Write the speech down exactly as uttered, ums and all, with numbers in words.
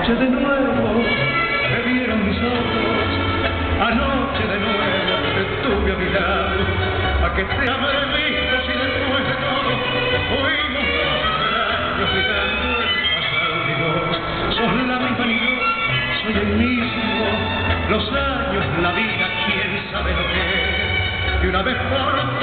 Anoche de nuevo me vieron mis ojos, anoche de nuevo te tuve a mi lado, a que te habré visto si después de todo fuimos dos extraños gritando el pasado de vos. Sos la misma ni yo, soy el mismo, los años, la vida, quién sabe lo que es, y una vez por